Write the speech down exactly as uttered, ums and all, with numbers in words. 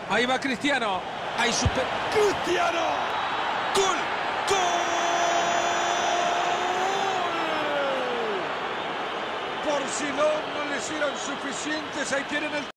Ahí va Cristiano. Ahí super... ¡Cristiano! ¡Gol! ¡Gol! Por si no, no les eran suficientes, ahí tienen el...